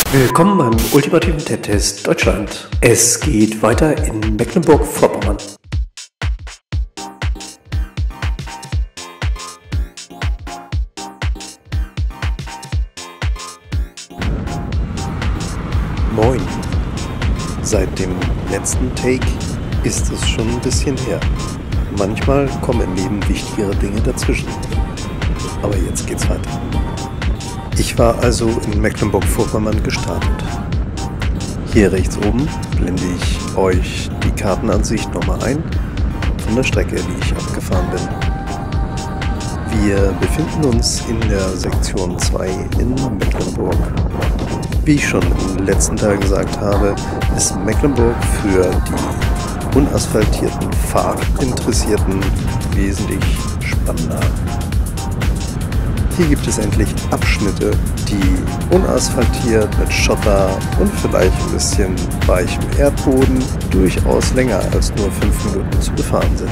Willkommen beim ultimativen TED-Test Deutschland. Es geht weiter in Mecklenburg-Vorpommern. Moin. Seit dem letzten Take ist es schon ein bisschen her. Manchmal kommen im Leben wichtigere Dinge dazwischen. Aber jetzt geht's weiter. Ich war also in Mecklenburg-Vorpommern gestartet. Hier rechts oben blende ich euch die Kartenansicht nochmal ein von der Strecke, die ich abgefahren bin. Wir befinden uns in der Sektion 2 in Mecklenburg. Wie ich schon im letzten Teil gesagt habe, ist Mecklenburg für die unasphaltierten Fahrradinteressierten wesentlich spannender. Hier gibt es endlich Abschnitte, die unasphaltiert mit Schotter und vielleicht ein bisschen weichem Erdboden durchaus länger als nur 5 Minuten zu befahren sind.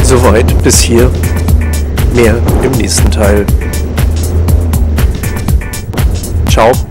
Soweit bis hier. Mehr im nächsten Teil. Ciao.